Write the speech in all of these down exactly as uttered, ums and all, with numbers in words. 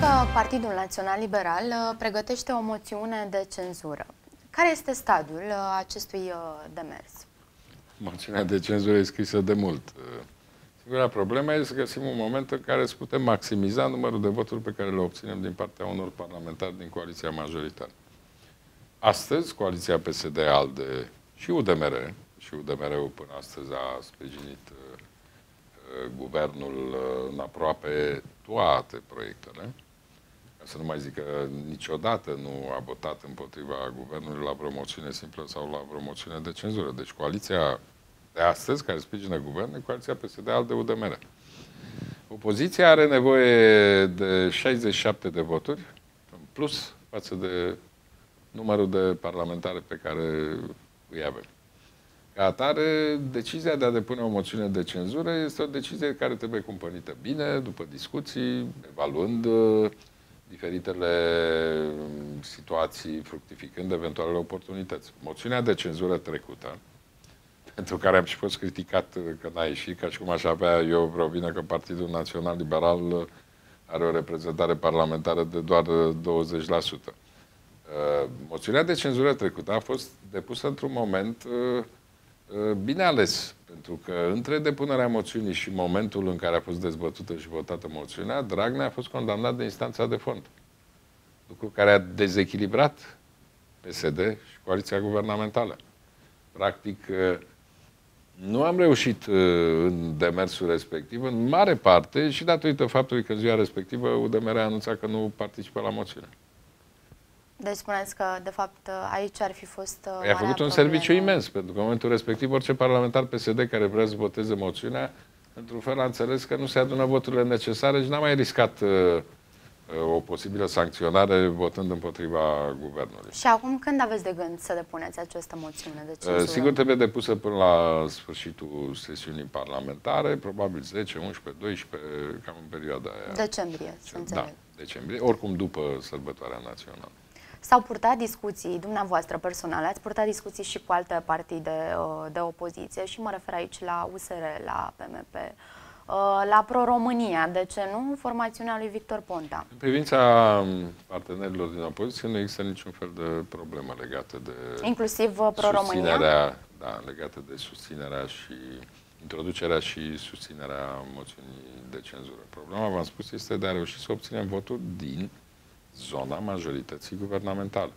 că Partidul Național Liberal pregătește o moțiune de cenzură. Care este stadiul acestui demers? Moțiunea de cenzură e scrisă de mult. Singura problemă este să găsim un moment în care să putem maximiza numărul de voturi pe care le obținem din partea unor parlamentari din coaliția majoritară. Astăzi, coaliția P S D-ALDE și U D M R, și U D M R-ul până astăzi a sprijinit uh, guvernul uh, în aproape toate proiectele, ca să nu mai zic că niciodată nu a votat împotriva guvernului la vreo moțiune simplă sau la vreo moțiune de cenzură. Deci coaliția de astăzi, care sprijină guvernul, e coaliția P S D-ALDE U D M R. Opoziția are nevoie de șaizeci și șapte de voturi, în plus față de numărul de parlamentari pe care îi avem. Ca atare, decizia de a depune o moțiune de cenzură este o decizie care trebuie cumpănită bine, după discuții, evaluând diferitele situații, fructificând eventualele oportunități. Moțiunea de cenzură trecută, pentru care am și fost criticat că n-a ieșit, ca și cum aș avea eu vreo vină că Partidul Național Liberal are o reprezentare parlamentară de doar douăzeci la sută. Moțiunea de cenzură trecută a fost depusă într-un moment bine ales, pentru că între depunerea moțiunii și momentul în care a fost dezbătută și votată moțiunea, Dragnea a fost condamnat de instanța de fond. Lucru care a dezechilibrat P S D și coaliția guvernamentală. Practic, nu am reușit în demersul respectiv, în mare parte, și datorită faptului că în ziua respectivă U D M R a anunțat că nu participă la moțiune. Deci spuneți că, de fapt, aici ar fi fost... I-a făcut un serviciu imens, pentru că în momentul respectiv orice parlamentar P S D care vrea să voteze moțiunea, într-un fel a înțeles că nu se adună voturile necesare și n-a mai riscat uh, o posibilă sancționare votând împotriva guvernului. Și acum când aveți de gând să depuneți această moțiune de cenzură? Uh, sigur trebuie depusă până la sfârșitul sesiunii parlamentare, probabil zece, unsprezece, doisprezece, cam în perioada aia. Decembrie, să înțeleg. Da, decembrie, oricum după sărbătoarea națională. S-au purtat discuții, dumneavoastră personal, ați purtat discuții și cu alte partide de opoziție și mă refer aici la U S R, la P M P, la Pro-România, de ce nu, formațiunea lui Victor Ponta. În privința partenerilor din opoziție nu există niciun fel de problemă legată de inclusiv Pro-România? Da, legată de susținerea și introducerea și susținerea moțiunii de cenzură. Problema, v-am spus, este de a reuși să obținem voturi din zona majorității guvernamentale.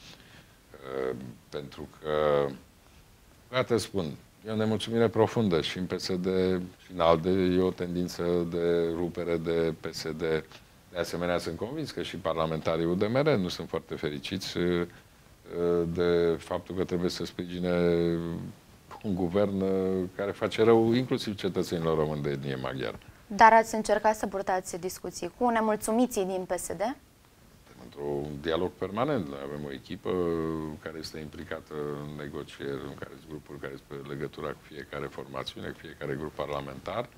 Pentru că, gata spun, e o nemulțumire profundă și în P S D și în ALDE e o tendință de rupere de P S D. De asemenea, sunt convins că și parlamentarii U D M R nu sunt foarte fericiți de faptul că trebuie să sprijine un guvern care face rău inclusiv cetățenilor români de etnie maghiară. Dar ați încercat să purtați discuții cu nemulțumiții din P S D? Într-un dialog permanent. Noi avem o echipă care este implicată în negocieri, în care sunt grupuri care sunt pe legătura cu fiecare formațiune, cu fiecare grup parlamentar.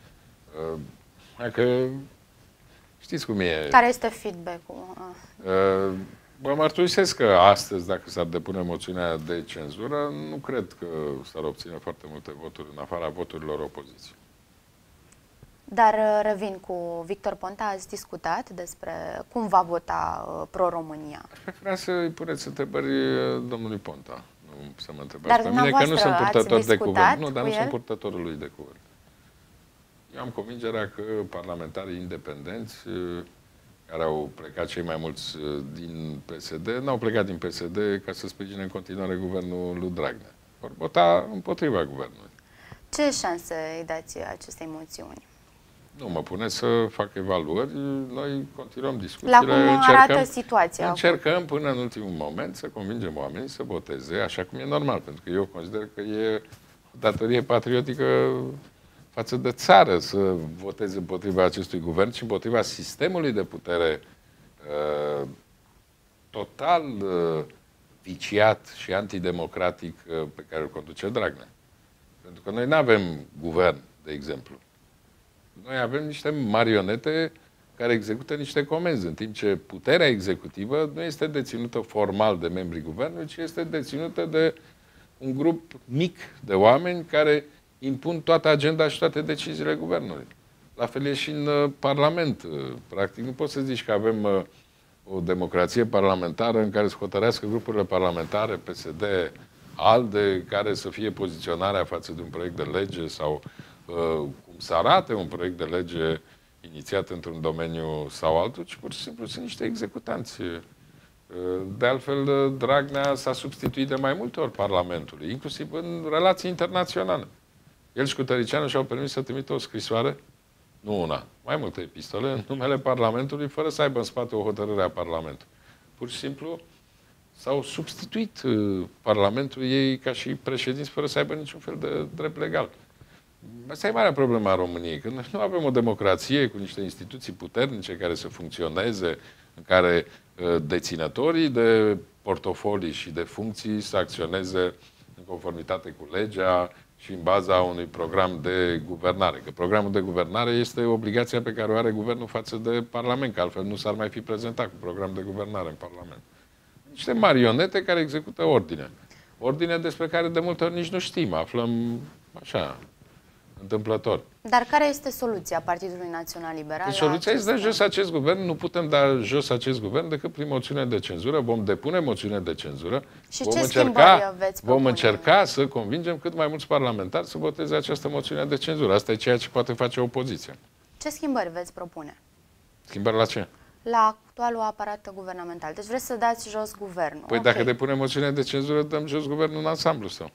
Dacă știți cum e. Care este feedback-ul? Mă mărturisesc că astăzi, dacă s-ar depune moțiunea de cenzură, nu cred că s-ar obține foarte multe voturi în afara voturilor opoziției. Dar revin cu Victor Ponta, ați discutat despre cum va vota uh, Pro-România. Aș vrea să-i puneți întrebări domnului Ponta, nu să mă întrebați dar pe mine, că nu sunt purtător de cuvânt. Nu, dar nu el? sunt purtătorul lui de cuvânt. Eu am convingerea că parlamentarii independenți, care au plecat cei mai mulți din P S D, n-au plecat din P S D ca să sprijine în continuare guvernul lui Dragnea. Vor vota împotriva guvernului. Ce șanse îi dați acestei moțiuni? Nu mă pune să fac evaluări, noi continuăm discuțiile. La cum arată situația? Încercăm până în ultimul moment să convingem oamenii să voteze așa cum e normal, pentru că eu consider că e o datorie patriotică față de țară să voteze împotriva acestui guvern și împotriva sistemului de putere uh, total uh, viciat și antidemocratic uh, pe care îl conduce Dragnea. Pentru că noi nu avem guvern, de exemplu. Noi avem niște marionete care execută niște comenzi, în timp ce puterea executivă nu este deținută formal de membrii guvernului, ci este deținută de un grup mic de oameni care impun toată agenda și toate deciziile guvernului. La fel e și în Parlament. Practic, nu poți să zici că avem o democrație parlamentară în care să hotărească grupurile parlamentare, P S D, ALDE, care să fie poziționarea față de un proiect de lege sau cum să arate un proiect de lege inițiat într-un domeniu sau altul, ci pur și simplu sunt niște executanți. De altfel, Dragnea s-a substituit de mai multe ori Parlamentului, inclusiv în relații internaționale. El și cu Tăricianu și-au permis să trimită o scrisoare, nu una, mai multe epistole, în numele Parlamentului, fără să aibă în spate o hotărâre a Parlamentului. Pur și simplu s-au substituit Parlamentul ei ca și președinți, fără să aibă niciun fel de drept legal. Asta e marea problemă a României, că noi nu avem o democrație cu niște instituții puternice care să funcționeze, în care deținătorii de portofolii și de funcții să acționeze în conformitate cu legea și în baza unui program de guvernare. Că programul de guvernare este obligația pe care o are guvernul față de Parlament, că altfel nu s-ar mai fi prezentat cu program de guvernare în Parlament. Niște marionete care execută ordine. Ordine despre care de multe ori nici nu știm, aflăm așa, întâmplător. Dar care este soluția Partidului Național Liberal? Soluția este să dăm jos acest guvern. Nu putem da jos acest guvern decât prin moțiune de cenzură. Vom depune moțiune de cenzură. Și vom ce încerca, veți vom încerca să convingem cât mai mulți parlamentari să voteze această moțiune de cenzură. Asta e ceea ce poate face opoziția. Ce schimbări veți propune? Schimbări la ce? La actualul aparat guvernamental. Deci vreți să dați jos guvernul. Păi okay. Dacă depunem moțiune de cenzură, dăm jos guvernul în ansamblu său.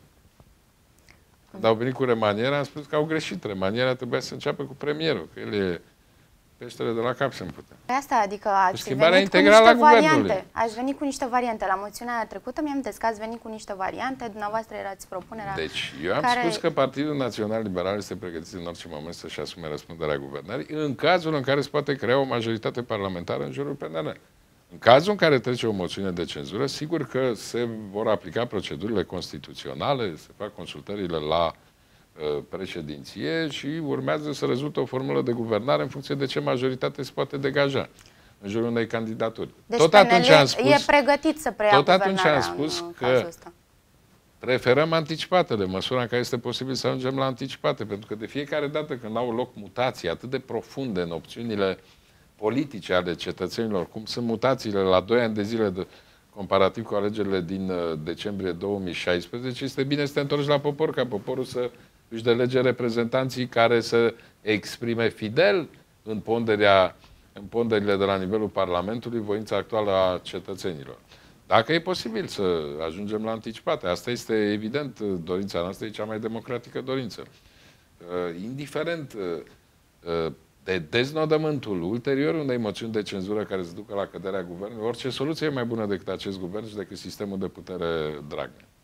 Când au venit cu remaniera, am spus că au greșit. Remaniera trebuia să înceapă cu premierul, că el e peștele de la cap, se putea. Pe asta, adică ați schimbarea venit cu integrală niște a variante. guvernului. Ați venit cu niște variante. La moțiunea trecută mi-am că ați venit cu niște variante, dumneavoastră erați propunerea. Deci, eu am care... spus că Partidul Național Liberal este pregătit în orice moment să-și asume răspunderea guvernării, în cazul în care se poate crea o majoritate parlamentară în jurul P N L. În cazul în care trece o moțiune de cenzură, sigur că se vor aplica procedurile constituționale, se fac consultările la președinție și urmează să rezultă o formulă de guvernare în funcție de ce majoritate se poate degaja în jurul unei candidaturi. Deci tot atunci am spus, e pregătit să preia tot atunci am spus în că preferăm anticipatele, măsura în care este posibil să ajungem la anticipate, pentru că de fiecare dată când au loc mutații atât de profunde în opțiunile politice ale cetățenilor, cum sunt mutațiile la doi ani de zile de comparativ cu alegerile din decembrie două mii șaisprezece, este bine să te întorci la popor, ca poporul să își delege reprezentanții care să exprime fidel în, ponderea, în ponderile de la nivelul Parlamentului voința actuală a cetățenilor. Dacă e posibil să ajungem la anticipate, asta este evident, dorința noastră e cea mai democratică dorință. Indiferent de deznodământul ulterior unei moțiuni de cenzură care se ducă la căderea guvernului, orice soluție e mai bună decât acest guvern și decât sistemul de putere Dragnea.